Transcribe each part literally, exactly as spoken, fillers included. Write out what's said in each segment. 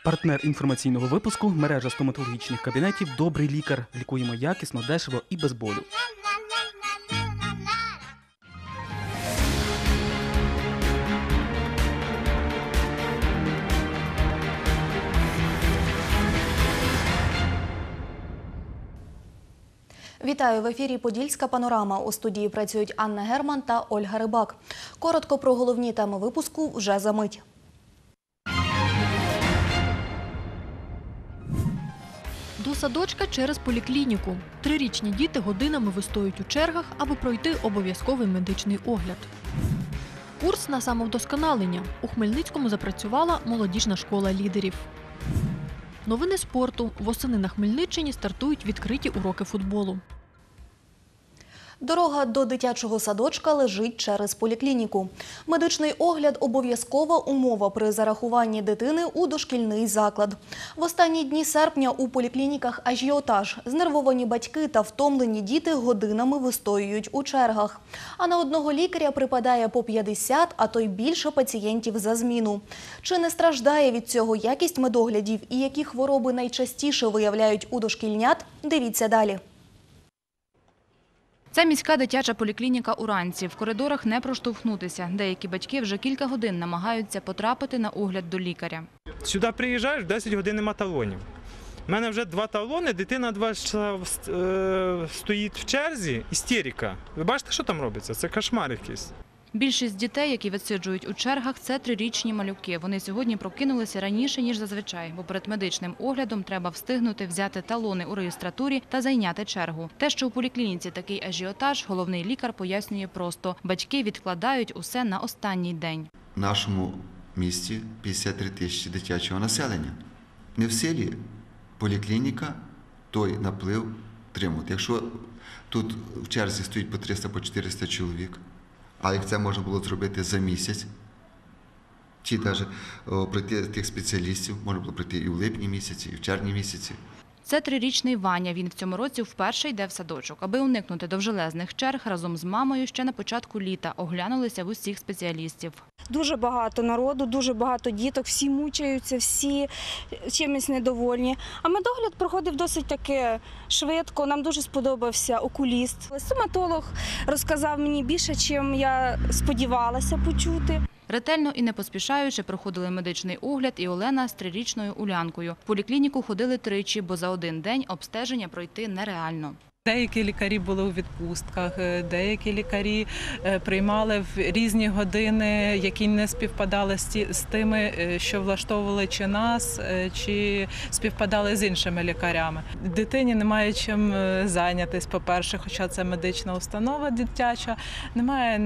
Партнер інформаційного випуску – мережа стоматологічних кабінетів «Добрий лікар». Лікуємо якісно, дешево і без болю. Вітаю! В ефірі «Подільська панорама». У студії працюють Анна Герман та Ольга Рибак. Коротко про головні теми випуску вже за мить. До садочка через поліклініку. Трирічні діти годинами вистоюють у чергах, аби пройти обов'язковий медичний огляд. Курс на самовдосконалення. У Хмельницькому запрацювала молодіжна школа лідерів. Новини спорту. Восени на Хмельниччині стартують відкриті уроки футболу. Дорога до дитячого садочка лежить через поліклініку. Медичний огляд – обов'язкова умова при зарахуванні дитини у дошкільний заклад. В останні дні серпня у поліклініках ажіотаж. Знервовані батьки та втомлені діти годинами вистоюють у чергах. А на одного лікаря припадає по п'ятдесят, а то й більше пацієнтів за зміну. Чи не страждає від цього якість медоглядів і які хвороби найчастіше виявляють у дошкільнят? Дивіться далі. Це міська дитяча поліклініка уранці. В коридорах не проштовхнутися. Деякі батьки вже кілька годин намагаються потрапити на огляд до лікаря. Сюди приїжджаєш, в десять годин нема талонів. У мене вже два талони, дитина два часа стоїть в черзі, істерика. Ви бачите, що там робиться? Це кошмар якийсь. Більшість дітей, які відсиджують у чергах, це трирічні малюки. Вони сьогодні прокинулися раніше, ніж зазвичай, бо перед медичним оглядом треба встигнути взяти талони у реєстратурі та зайняти чергу. Те, що у поліклініці такий ажіотаж, головний лікар пояснює просто. Батьки відкладають усе на останній день. В нашому місті п'ятдесят три тисячі дитячого населення. Не в силі поліклініка той наплив тримати. Якщо тут в черзі стоїть по триста, по чотириста чоловік, а як це можна було зробити за місяць, чи навіть пройти тих спеціалістів, можна було пройти і в липні місяці, і в червні місяці. Це трирічний Ваня. Він в цьому році вперше йде в садочок. Аби уникнути довжелезних черг, разом з мамою ще на початку літа оглянулися в усіх спеціалістів. Дуже багато народу, дуже багато діток, всі мучаються, всі чимось недовольні. А медогляд проходив досить таки швидко, нам дуже сподобався окуліст. Стоматолог розказав мені більше, чим я сподівалася почути. Ретельно і не поспішаючи проходили медичний огляд і Олена з трирічною Улянкою. В поліклініку ходили тричі, бо за один день обстеження пройти нереально. Деякі лікарі були у відпустках, деякі лікарі приймали в різні години, які не співпадали з тими, що влаштовували чи нас, чи співпадали з іншими лікарями. Дитині немає чим зайнятися, по-перше, хоча це медична установа дитяча, немає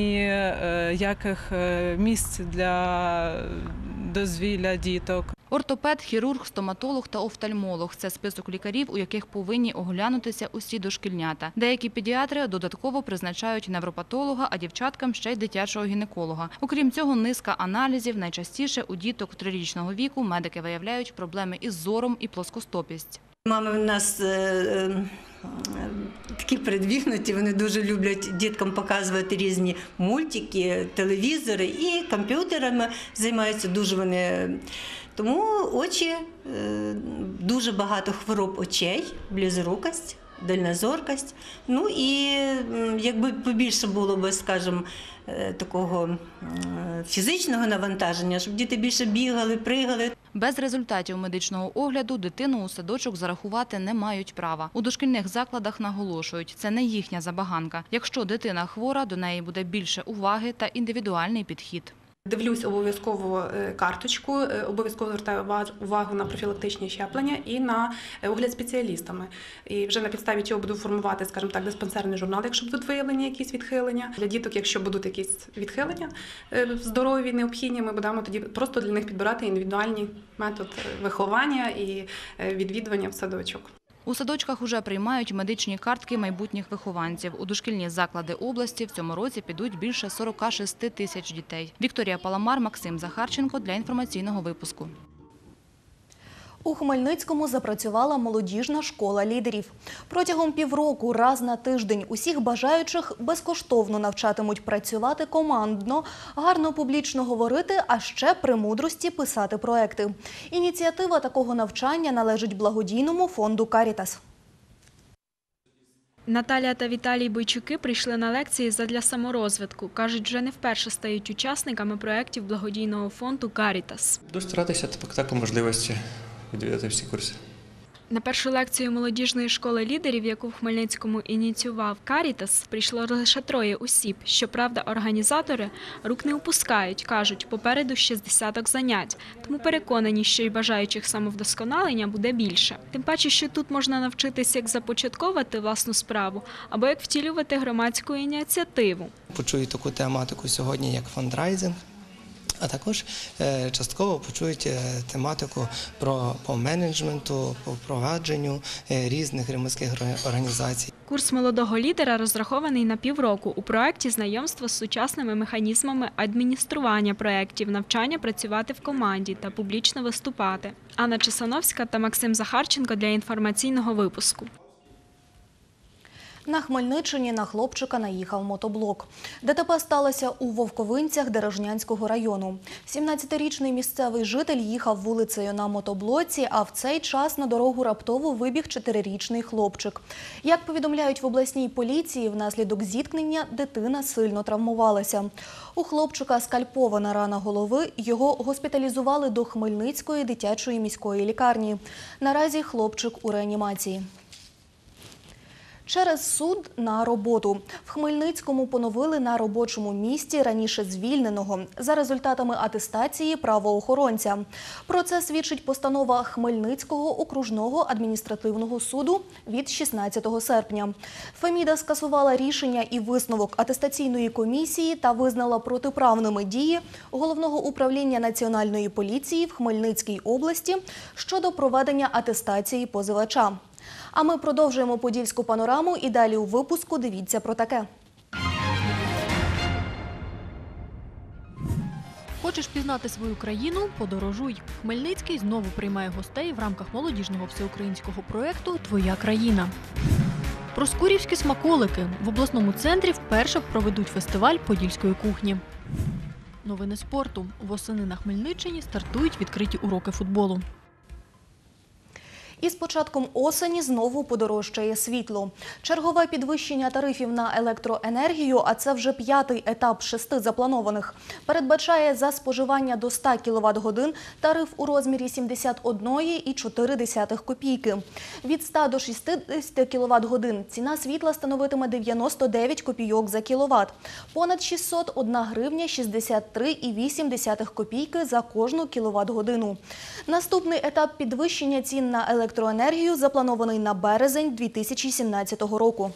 ніяких місць для дозвілля діток. Ортопед, хірург, стоматолог та офтальмолог – це список лікарів, у яких повинні оглянутися усі дошкільнята. Деякі педіатри додатково призначають невропатолога, а дівчаткам ще й дитячого гінеколога. Окрім цього, низка аналізів. Найчастіше у діток трирічного віку медики виявляють проблеми із зором і плоскостопість. Мами у нас е, е, такі передвігнуті, вони дуже люблять діткам показувати різні мультики, телевізори і комп'ютерами займаються дуже вони. Тому очі, е, дуже багато хвороб очей, близорукость, дальнозоркость. Ну і якби побільше було б, скажімо, такого фізичного навантаження, щоб діти більше бігали, пригали. Без результатів медичного огляду дитину у садочок зарахувати не мають права. У дошкільних закладах наголошують, це не їхня забаганка. Якщо дитина хвора, до неї буде більше уваги та індивідуальний підхід. Дивлюсь обов'язково карточку, обов'язково звертаю увагу на профілактичні щеплення і на огляд спеціалістами. І вже на підставі цього буду формувати, скажімо так, диспансерний журнал, якщо будуть виявлені якісь відхилення. Для діток, якщо будуть якісь відхилення здорові, необхідні, ми будемо тоді просто для них підбирати індивідуальний метод виховання і відвідування в садочок. У садочках уже приймають медичні картки майбутніх вихованців. У дошкільні заклади області в цьому році підуть більше сорока шести тисяч дітей. Вікторія Паламар, Максим Захарченко для інформаційного випуску. У Хмельницькому запрацювала молодіжна школа лідерів. Протягом півроку раз на тиждень усіх бажаючих безкоштовно навчатимуть працювати командно, гарно публічно говорити, а ще премудрості писати проекти. Ініціатива такого навчання належить благодійному фонду «Карітас». Наталія та Віталій Бойчуки прийшли на лекції задля саморозвитку. Кажуть, вже не вперше стають учасниками проєктів благодійного фонду «Карітас». Буду старатися так по можливості відвідати всі курси. На першу лекцію молодіжної школи лідерів, яку в Хмельницькому ініціював «Карітас», прийшло лише троє осіб. Щоправда, організатори рук не опускають, кажуть, попереду ще з десяток занять. Тому переконані, що й бажаючих самовдосконалення буде більше. Тим паче, що тут можна навчитися, як започатковувати власну справу, або як втілювати громадську ініціативу. Почують таку тематику сьогодні, як фандрайзинг. А також частково почують тематику про, по менеджменту, по впровадженню різних громадських організацій. Курс молодого лідера розрахований на півроку. У проєкті знайомство з сучасними механізмами адміністрування проєктів, навчання працювати в команді та публічно виступати. Анна Чесановська та Максим Захарченко для інформаційного випуску. На Хмельниччині на хлопчика наїхав мотоблок. ДТП сталося у Вовковинцях Деражнянського району. сімнадцятирічний місцевий житель їхав вулицею на мотоблоці, а в цей час на дорогу раптово вибіг чотирирічний хлопчик. Як повідомляють в обласній поліції, внаслідок зіткнення дитина сильно травмувалася. У хлопчика скальпована рана голови, його госпіталізували до Хмельницької дитячої міської лікарні. Наразі хлопчик у реанімації. Через суд на роботу. В Хмельницькому поновили на робочому місці раніше звільненого за результатами атестації правоохоронця. Про це свідчить постанова Хмельницького окружного адміністративного суду від шістнадцятого серпня. Феміда скасувала рішення і висновок атестаційної комісії та визнала протиправними дії Головного управління Національної поліції в Хмельницькій області щодо проведення атестації позивача. А ми продовжуємо подільську панораму і далі у випуску дивіться про таке. Хочеш пізнати свою країну – подорожуй. Хмельницький знову приймає гостей в рамках молодіжного всеукраїнського проєкту «Твоя країна». Проскурівські смаколики. В обласному центрі вперше проведуть фестиваль подільської кухні. Новини спорту. Восени на Хмельниччині стартують відкриті уроки футболу. І з початком осені знову подорожчає світло. Чергове підвищення тарифів на електроенергію, а це вже п'ятий етап шести запланованих, передбачає за споживання до ста кіловат-годин тариф у розмірі сімдесят одна ціла чотири десятих копійки. Від ста до шістдесяти кіловат-годин ціна світла становитиме дев'яносто дев'ять копійок за кіловат. Понад шістсот одна гривня шістдесят три цілих вісім десятих копійки за кожну кіловат-годину. Наступний етап підвищення цін на електроенергію електроенергію запланований на березень дві тисячі сімнадцятого року.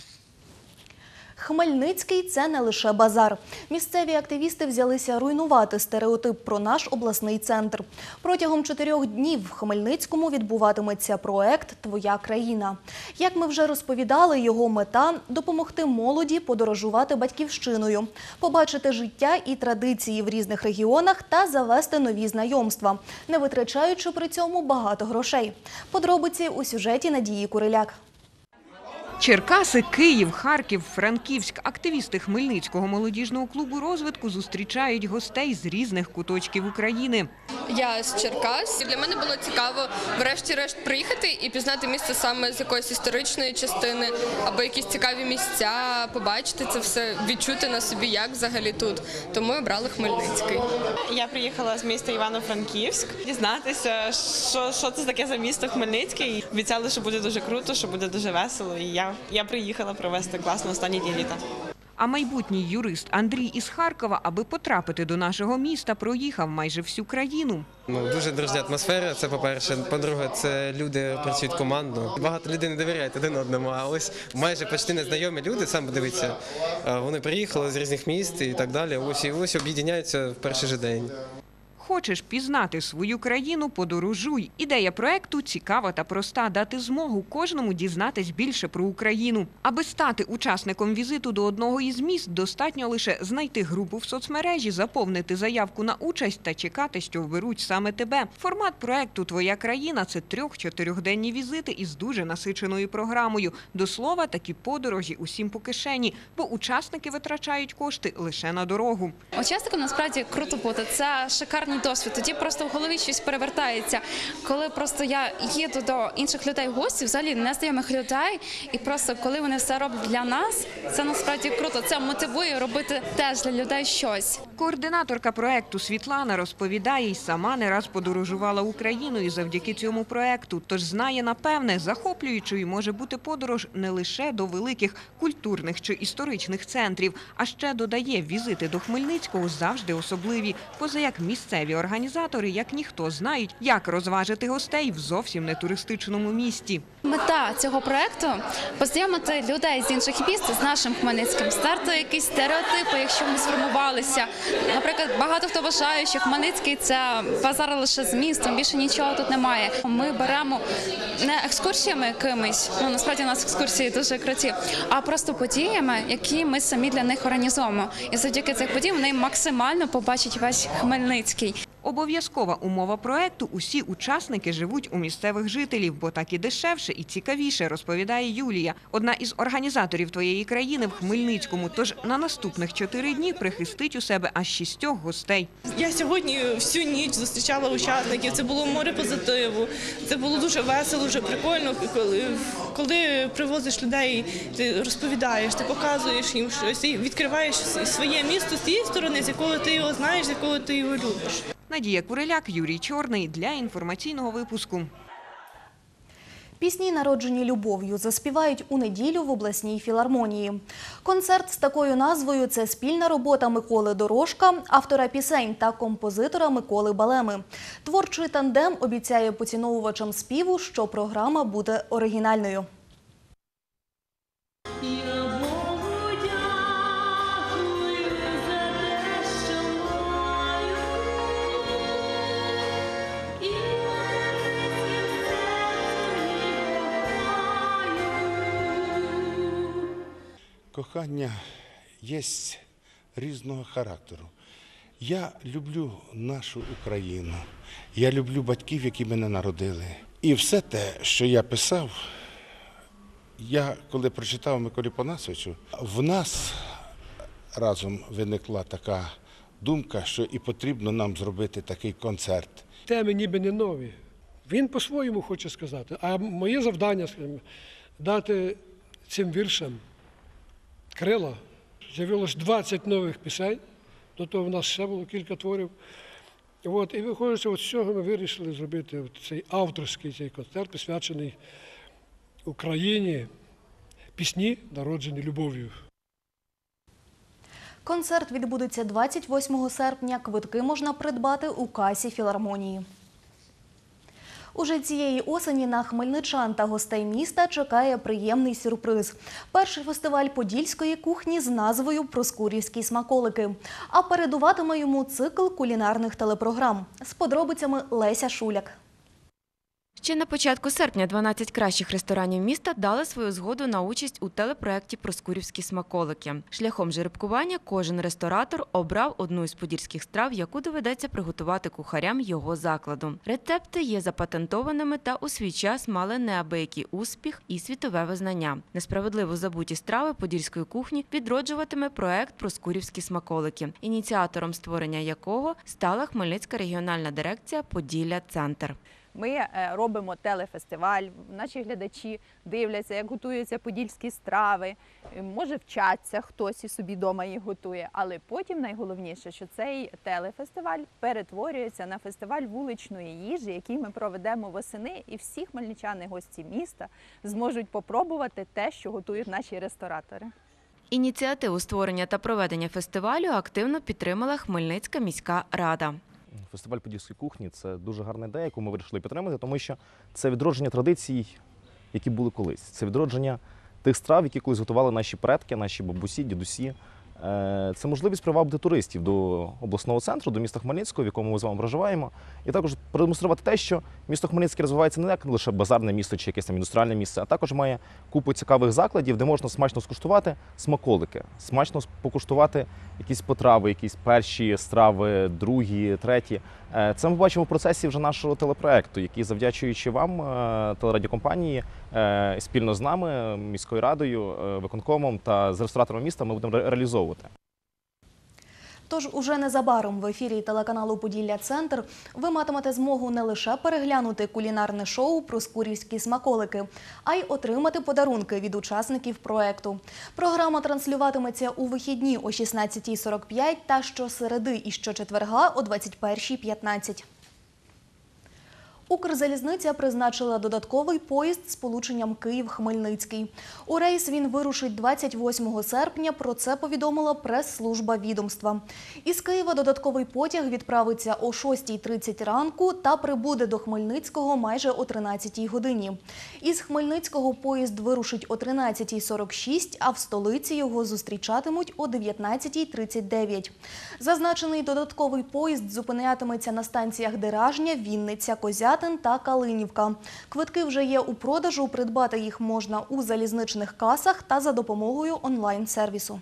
Хмельницький – це не лише базар. Місцеві активісти взялися руйнувати стереотип про наш обласний центр. Протягом чотирьох днів в Хмельницькому відбуватиметься проект «Твоя країна». Як ми вже розповідали, його мета – допомогти молоді подорожувати батьківщиною, побачити життя і традиції в різних регіонах та завести нові знайомства, не витрачаючи при цьому багато грошей. Подробиці у сюжеті Надії Куриляк. Черкаси, Київ, Харків, Франківськ. Активісти Хмельницького молодіжного клубу розвитку зустрічають гостей з різних куточків України. Я з Черкас. Для мене було цікаво врешті-решт приїхати і пізнати місто саме з якоїсь історичної частини, або якісь цікаві місця, побачити це все, відчути на собі, як взагалі тут. Тому обрали Хмельницький. Я приїхала з міста Івано-Франківськ, дізнатися, що, що це таке за місто Хмельницький. Обіцяли, що буде дуже круто, що буде дуже весело, і я Я приїхала провести клас на останній дні літа. А майбутній юрист Андрій із Харкова, аби потрапити до нашого міста, проїхав майже всю країну. Ну, дуже дружня атмосфера, це по-перше. По-друге, це люди працюють командно. Багато людей не довіряють один одному, а ось майже почти незнайомі люди, сам подивіться, вони приїхали з різних міст і так далі. Ось і ось об'єднаються в перший же день. Хочеш пізнати свою країну – подорожуй. Ідея проекту цікава та проста – дати змогу кожному дізнатись більше про Україну. Аби стати учасником візиту до одного із міст, достатньо лише знайти групу в соцмережі, заповнити заявку на участь та чекати, що вберуть саме тебе. Формат проекту «Твоя країна» – це трьох-чотирьохденні візити із дуже насиченою програмою. До слова, такі подорожі усім по кишені, бо учасники витрачають кошти лише на дорогу. Учасникам насправді круто бути. Це шикарний досвід. Тоді просто в голові щось перевертається. Коли просто я їду до інших людей в гості, взагалі незнайомих людей, і просто коли вони все роблять для нас, це насправді круто. Це мотивує робити теж для людей щось. Координаторка проекту Світлана розповідає, й сама не раз подорожувала Україною завдяки цьому проекту. Тож знає, напевне, захоплюючою може бути подорож не лише до великих культурних чи історичних центрів, а ще додає, візити до Хмельницького завжди особливі. Поза як місцеві організатори, як ніхто, знають, як розважити гостей в зовсім не туристичному місті. Мета цього проекту – познайомити людей з інших міст з нашим Хмельницьким, стерти якісь стереотипи, якщо вони сформувалися. Наприклад, багато хто вважає, що Хмельницький – це базар лише з містом, більше нічого тут немає. Ми беремо не екскурсіями якимись, ну насправді у нас екскурсії дуже круті, а просто подіями, які ми самі для них організуємо. І завдяки цих подій вони максимально побачать весь Хмельницький. Обов'язкова умова проекту – усі учасники живуть у місцевих жителів, бо так і дешевше, і цікавіше, розповідає Юлія. Одна із організаторів «Твоєї країни» в Хмельницькому, тож на наступних чотири дні прихистить у себе аж шістьох гостей. Я сьогодні всю ніч зустрічала учасників, це було море позитиву, це було дуже весело, дуже прикольно, коли, коли привозиш людей, ти розповідаєш, ти показуєш їм щось, і відкриваєш своє місто з тієї сторони, з якого ти його знаєш, з якого ти його любиш. Надія Куриляк, Юрій Чорний для інформаційного випуску. Пісні, народжені любов'ю, заспівають у неділю в обласній філармонії. Концерт з такою назвою – це спільна робота Миколи Дорожка, автора пісень та композитора Миколи Балеми. Творчий тандем обіцяє поціновувачам співу, що програма буде оригінальною. Кохання є різного характеру. Я люблю нашу Україну, я люблю батьків, які мене народили. І все те, що я писав, я коли прочитав Миколі Панасовичу, в нас разом виникла така думка, що і потрібно нам зробити такий концерт. Теми ніби не нові. Він по-своєму хоче сказати, а моє завдання, скажімо, дати цим віршам крила. З'явилось двадцять нових пісень, до того в нас ще було кілька творів. От, і виходить, от з цього ми вирішили зробити от цей авторський цей концерт, присвячений Україні, пісні, народжені любов'ю. Концерт відбудеться двадцять восьмого серпня. Квитки можна придбати у касі філармонії. Уже цієї осені на хмельничан та гостей міста чекає приємний сюрприз. Перший фестиваль подільської кухні з назвою «Проскурівські смаколики». А передуватиме йому цикл кулінарних телепрограм. З подробицями Леся Шуляк. Ще на початку серпня дванадцять кращих ресторанів міста дали свою згоду на участь у телепроекті «Проскурівські смаколики». Шляхом жеребкування кожен ресторатор обрав одну із подільських страв, яку доведеться приготувати кухарям його закладу. Рецепти є запатентованими та у свій час мали неабиякий успіх і світове визнання. Несправедливо забуті страви подільської кухні відроджуватиме проект «Проскурівські смаколики», ініціатором створення якого стала Хмельницька регіональна дирекція «Поділля-Центр». Ми робимо телефестиваль, наші глядачі дивляться, як готуються подільські страви, може вчаться, хтось і собі вдома їх готує, але потім найголовніше, що цей телефестиваль перетворюється на фестиваль вуличної їжі, який ми проведемо восени, і всі хмельничани, гості міста, зможуть попробувати те, що готують наші ресторатори. Ініціативу створення та проведення фестивалю активно підтримала Хмельницька міська рада. Фестиваль подільської кухні – це дуже гарна ідея, яку ми вирішили підтримати, тому що це відродження традицій, які були колись. Це відродження тих страв, які колись готували наші предки, наші бабусі, дідусі. Це можливість привабити туристів до обласного центру, до міста Хмельницького, в якому ми з вами проживаємо, і також продемонструвати те, що місто Хмельницьке розвивається не як лише базарне місто чи якесь там індустріальне місце, а також має купу цікавих закладів, де можна смачно скуштувати смаколики, смачно покуштувати якісь потрави, якісь перші страви, другі, треті. Це ми бачимо в процесі вже нашого телепроекту, який, завдячуючи вам, телерадіокомпанії, спільно з нами, міською радою, виконкомом та з ресторатором міста ми будемо реалізовувати. Тож уже незабаром в ефірі телеканалу «Поділля-Центр» ви матимете змогу не лише переглянути кулінарне шоу «Проскурівські смаколики», а й отримати подарунки від учасників проекту. Програма транслюватиметься у вихідні о шістнадцятій сорок п'ять та щосереди і щочетверга о двадцять першій п'ятнадцять. Укрзалізниця призначила додатковий поїзд з сполученням Київ-Хмельницький. У рейс він вирушить двадцять восьмого серпня, про це повідомила прес-служба відомства. Із Києва додатковий потяг відправиться о шостій тридцять ранку та прибуде до Хмельницького майже о тринадцятій годині. Із Хмельницького поїзд вирушить о тринадцятій сорок шість, а в столиці його зустрічатимуть о дев'ятнадцятій тридцять дев'ять. Зазначений додатковий поїзд зупинятиметься на станціях Деражня, Вінниця, Козятин та Калинівка. Квитки вже є у продажу, придбати їх можна у залізничних касах та за допомогою онлайн-сервісу.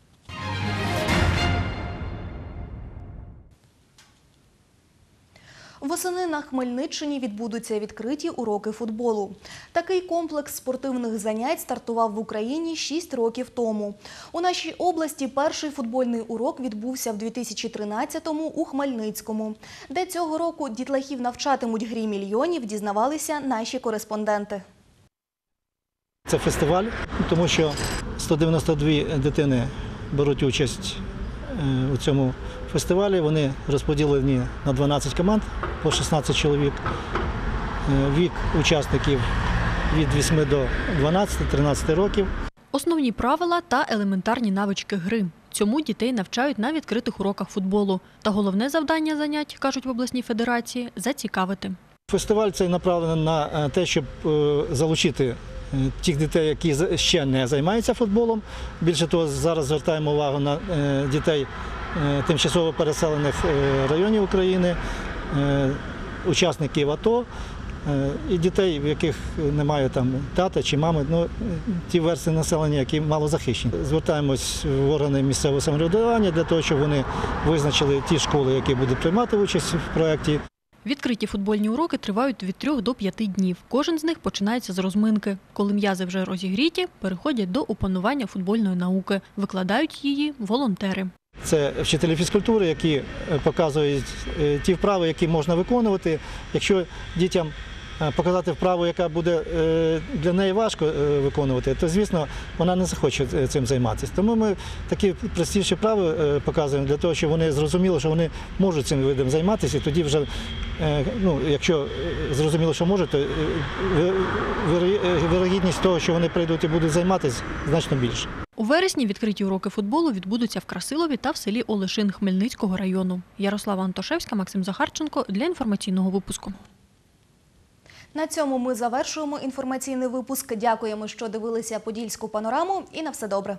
Восени на Хмельниччині відбудуться відкриті уроки футболу. Такий комплекс спортивних занять стартував в Україні шість років тому. У нашій області перший футбольний урок відбувся в дві тисячі тринадцятому у Хмельницькому. Де цього року дітлахів навчатимуть грі мільйонів, дізнавалися наші кореспонденти. Це фестиваль, тому що сто дев'яносто дві дитини беруть участь у цьому фестивалі. Вони розподілені на дванадцять команд, по шістнадцять чоловік. Вік учасників від восьми до дванадцяти - тринадцяти років. Основні правила та елементарні навички гри. Цьому дітей навчають на відкритих уроках футболу. Та головне завдання занять, кажуть в обласній федерації, зацікавити. Фестиваль цей направлений на те, щоб залучити тих дітей, які ще не займаються футболом. Більше того, зараз звертаємо увагу на дітей тимчасово переселених районів України, учасників АТО і дітей, в яких немає там тата чи мами, ну, ті верстви населення, які мало захищені. Звертаємось в органи місцевого самоврядування для того, щоб вони визначили ті школи, які будуть приймати участь в проєкті. Відкриті футбольні уроки тривають від трьох до п'яти днів. Кожен з них починається з розминки. Коли м'язи вже розігріті, переходять до опанування футбольної науки. Викладають її волонтери. Це вчителі фізкультури, які показують ті вправи, які можна виконувати. Якщо дітям показати вправу, яка буде для неї важко виконувати, то, звісно, вона не захоче цим займатися. Тому ми такі простіші вправи показуємо для того, щоб вони зрозуміли, що вони можуть цим видом займатися. І тоді вже, ну, якщо зрозуміло, що можуть, то вірогідність того, що вони прийдуть і будуть займатися, значно більше. У вересні відкриті уроки футболу відбудуться в Красилові та в селі Олешин Хмельницького району. Ярослава Антошевська, Максим Захарченко для інформаційного випуску. На цьому ми завершуємо інформаційний випуск. Дякуємо, що дивилися «Подільську панораму» і на все добре.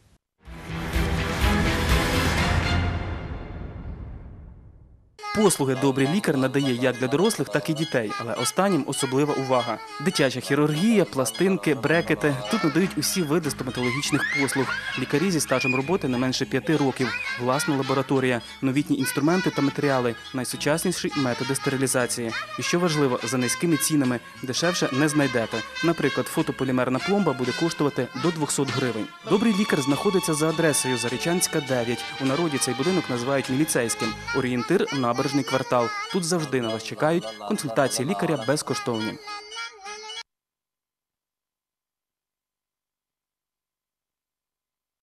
Послуги «Добрий лікар» надає як для дорослих, так і дітей, але останнім особлива увага. Дитяча хірургія, пластинки, брекети. Тут надають усі види стоматологічних послуг. Лікарі зі стажем роботи не менше п'яти років. Власна лабораторія, новітні інструменти та матеріали, найсучасніші методи стерилізації. І що важливо, за низькими цінами. Дешевше не знайдете. Наприклад, фотополімерна пломба буде коштувати до двохсот гривень. «Добрий лікар» знаходиться за адресою Зарічанська, дев'ять. У народі цей будинок називають міліцейським. Орієнтир – Набережний квартал. Тут завжди на вас чекають, консультації лікаря безкоштовні.